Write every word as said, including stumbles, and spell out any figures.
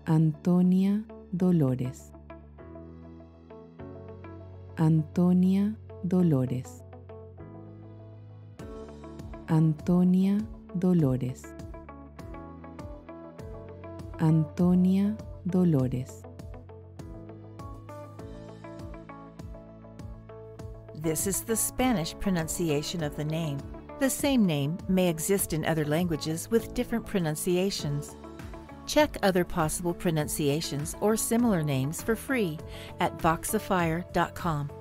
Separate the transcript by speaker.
Speaker 1: Antonia Dolores. Antonia Dolores. Antonia Dolores. Antonia Dolores.
Speaker 2: This is the Spanish pronunciation of the name. The same name may exist in other languages with different pronunciations. Check other possible pronunciations or similar names for free at voxifier dot com.